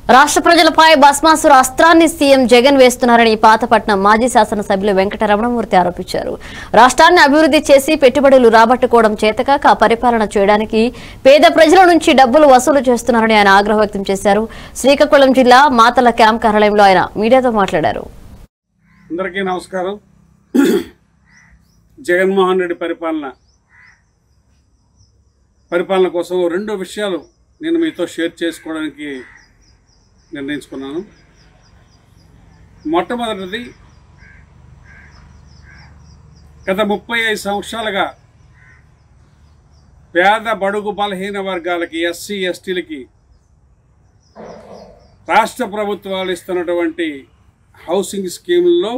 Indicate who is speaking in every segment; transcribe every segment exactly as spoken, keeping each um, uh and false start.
Speaker 1: రాష్ట్ర ప్రజలపై భస్మాసుర అస్త్రాన్ని సీఎం జగన్ వేస్తున్నారని పాతపట్నం మాజీ శాసనసభ్యులు వెంకట రమణమూర్తి ఆరోపించారు. రాష్ట్రాన్ని అభివృద్ధి చేసి పెట్టుబడులు రాబట్టుకోవడం చేతకాక పరిపాలన చేయడానికి పేద ప్రజల నుంచి డబ్బులు వసూలు చేస్తున్నారని ఆయన ఆగ్రహం వ్యక్తం చేశారు. శ్రీకాకుళం జిల్లా మాతల క్యాంప్ కార్యాలయంలో ఆయన మీడియాతో మాట్లాడారు.
Speaker 2: అందరికీ నమస్కారం. జగన్మోహన్ రెడ్డి పరిపాలన పరిపాలన కోసం రెండు విషయాలు నేను మీతో షేర్ చేసుకోవడానికి నిర్ణయించుకున్నాను. మొట్టమొదటిది, గత ముప్పై ఐదు సంవత్సరాలుగా పేద బడుగు బలహీన వర్గాలకి, ఎస్సీ ఎస్టీలకి రాష్ట్ర ప్రభుత్వాలు ఇస్తున్నటువంటి హౌసింగ్ స్కీముల్లో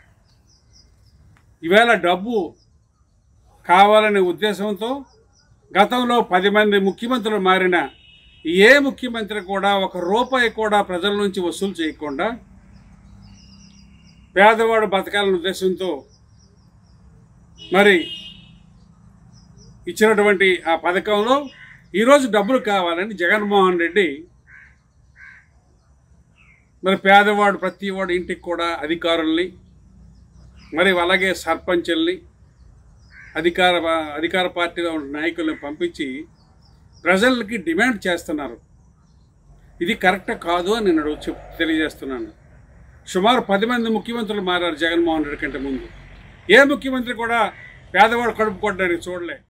Speaker 2: ఈవేళ డబ్బు కావాలనే ఉద్దేశంతో గతంలో పది మంది ముఖ్యమంత్రులు మారిన ఏ ముఖ్యమంత్రి కూడా ఒక రూపాయి కూడా ప్రజల నుంచి వసూలు చేయకుండా పేదవాడు బతకాలనే ఉద్దేశంతో మరి ఇచ్చినటువంటి ఆ పథకంలో ఈరోజు డబ్బులు కావాలని జగన్మోహన్ రెడ్డి మరి పేదవాడు ప్రతి వాడు ఇంటికి కూడా అధికారుల్ని మరి అలాగే సర్పంచుల్ని అధికార అధికార పార్టీలో ఉన్న నాయకుల్ని పంపించి ప్రజలకి డిమాండ్ చేస్తున్నారు. ఇది కరెక్ట్ కాదు అని నేను చెప్ తెలియజేస్తున్నాను. సుమారు పది మంది ముఖ్యమంత్రులు మారారు జగన్మోహన్ రెడ్డి కంటే ముందు. ఏ ముఖ్యమంత్రి కూడా పేదవాడు కడుపు కొట్టడానికి చూడలే.